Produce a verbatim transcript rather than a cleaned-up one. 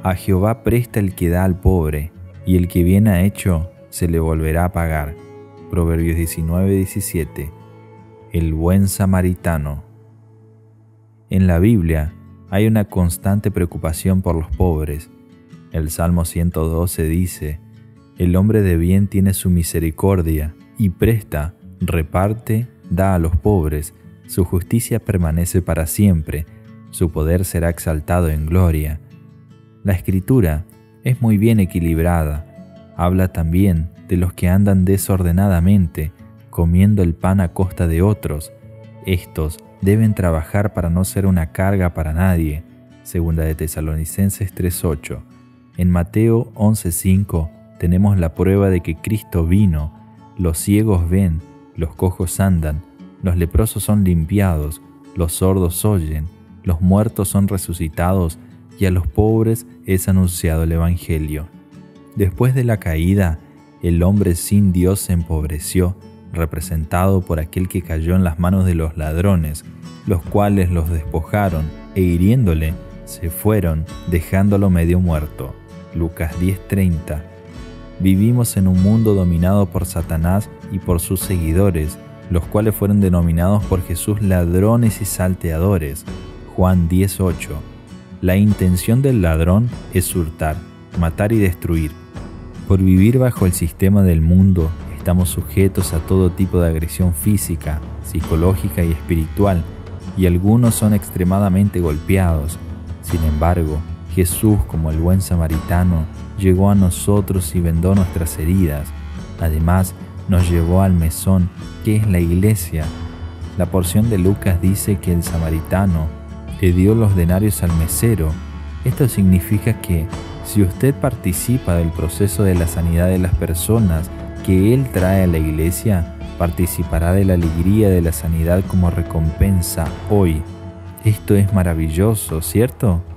A Jehová presta el que da al pobre, y el que bien ha hecho se le volverá a pagar. Proverbios diecinueve diecisiete. El buen samaritano. En la Biblia hay una constante preocupación por los pobres. El Salmo ciento doce dice: el hombre de bien tiene su misericordia, y presta, reparte, da a los pobres. Su justicia permanece para siempre, su poder será exaltado en gloria. La Escritura es muy bien equilibrada. Habla también de los que andan desordenadamente, comiendo el pan a costa de otros. Estos deben trabajar para no ser una carga para nadie. Segunda de Tesalonicenses tres ocho. En Mateo once cinco tenemos la prueba de que Cristo vino. Los ciegos ven, los cojos andan, los leprosos son limpiados, los sordos oyen, los muertos son resucitados, y a los pobres es anunciado el Evangelio. Después de la caída, el hombre sin Dios se empobreció, representado por aquel que cayó en las manos de los ladrones, los cuales los despojaron e hiriéndole, se fueron, dejándolo medio muerto. Lucas diez treinta. Vivimos en un mundo dominado por Satanás y por sus seguidores, los cuales fueron denominados por Jesús ladrones y salteadores. Juan diez ocho. La intención del ladrón es hurtar, matar y destruir. Por vivir bajo el sistema del mundo, estamos sujetos a todo tipo de agresión física, psicológica y espiritual, y algunos son extremadamente golpeados. Sin embargo, Jesús, como el buen samaritano, llegó a nosotros y vendó nuestras heridas. Además, nos llevó al mesón, que es la iglesia. La porción de Lucas dice que el samaritano le dio los denarios al mesero. Esto significa que, si usted participa del proceso de la sanidad de las personas que Él trae a la iglesia, participará de la alegría de la sanidad como recompensa hoy. Esto es maravilloso, ¿cierto?